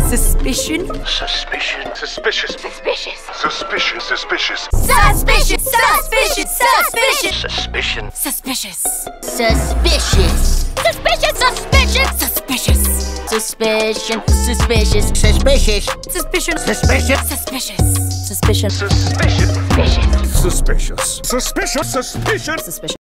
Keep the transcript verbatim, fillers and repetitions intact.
Suspicion. Suspicion. Suspicious. Suspicious. Suspicious. Suspicious. Suspicious. Suspicious. Suspicious. Suspicion. Suspicious. Suspicious. Suspicious. Suspicious. Suspicious. Suspicion. Suspicious. Suspicious. Suspicion. Suspicious. Suspicious. Suspicion. Suspicious. Suspicious. Suspicious. Suspicious. Suspicious. Suspicious.